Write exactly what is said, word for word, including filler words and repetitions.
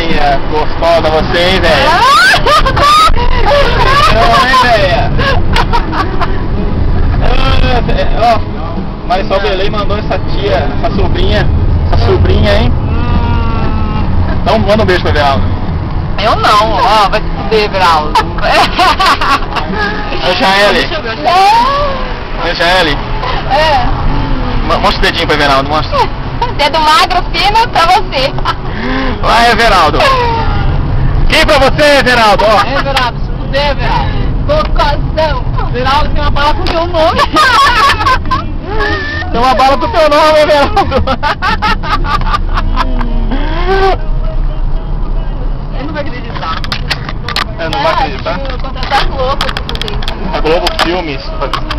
velhinha gostosa você, hein, velho? Não, hein, velha? Ó, Marisol Belém mandou essa tia, essa sobrinha, essa sobrinha, hein? Então manda um beijo pro Everaldo. Eu não, ó, vai se fuder, Everaldo. Jaeli. Jaeli. É. Mostra o dedinho pro Everaldo, mostra. Dedo magro, fino, pra você. Vai, Everaldo. Quem pra você, Everaldo? Ó. Everaldo, se fuder, Everaldo. Cocôzão. Everaldo tem uma bala com teu nome. Tem uma bala com teu nome, Everaldo. Ele não vai acreditar. Eu não vai acreditar? Eu vou contratar a Globo pra fazer isso. A Globo Filmes.